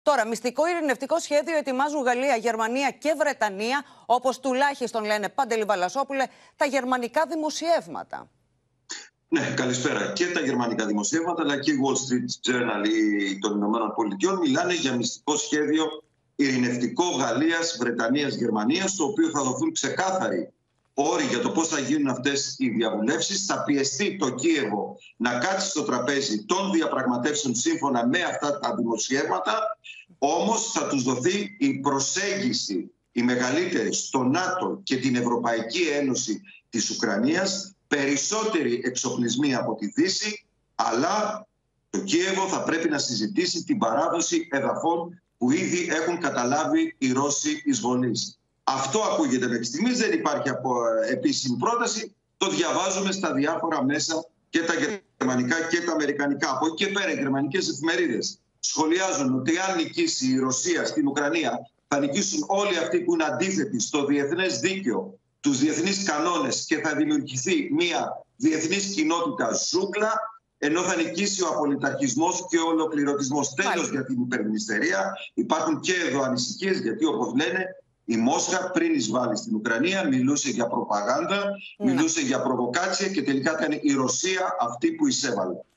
Τώρα, μυστικό ειρηνευτικό σχέδιο ετοιμάζουν Γαλλία, Γερμανία και Βρετανία, όπως τουλάχιστον λένε, Παντελή Βαλασόπουλε, τα γερμανικά δημοσιεύματα. Ναι, καλησπέρα. Και τα γερμανικά δημοσιεύματα, αλλά και η Wall Street Journal των Ηνωμένων Πολιτειών μιλάνε για μυστικό σχέδιο ειρηνευτικό Γαλλίας, Βρετανίας, Γερμανίας, στο οποίο θα δοθούν ξεκάθαροι όροι για το πώς θα γίνουν αυτές οι διαβουλεύσεις. Θα πιεστεί το Κίεβο να κάτσει στο τραπέζι των διαπραγματεύσεων σύμφωνα με αυτά τα δημοσιεύματα, όμως θα τους δοθεί η προσέγγιση, η μεγαλύτερη, στο ΝΑΤΟ και την Ευρωπαϊκή Ένωση της Ουκρανίας, περισσότεροι εξοπλισμοί από τη Δύση, αλλά το Κίεβο θα πρέπει να συζητήσει την παράδοση εδαφών που ήδη έχουν καταλάβει οι Ρώσοι εισβολής. Αυτό ακούγεται μέχρι στιγμής, δεν υπάρχει επίσημη πρόταση. Το διαβάζουμε στα διάφορα μέσα, και τα γερμανικά και τα αμερικανικά. Από εκεί και πέρα οι γερμανικές εφημερίδες σχολιάζουν ότι αν νικήσει η Ρωσία στην Ουκρανία, θα νικήσουν όλοι αυτοί που είναι αντίθετοι στο διεθνές δίκαιο, τους διεθνείς κανόνες, και θα δημιουργηθεί μια διεθνής κοινότητα ζούγκλα, ενώ θα νικήσει ο απολυταρχισμός και ο ολοκληρωτισμός. Τέλος, για την υπερνηστερία υπάρχουν και εδώ ανησυχίες, γιατί όπως λένε, η Μόσχα πριν εισβάλλει στην Ουκρανία μιλούσε για προπαγάνδα, μιλούσε για προβοκάτσια, και τελικά ήταν η Ρωσία αυτή που εισέβαλε.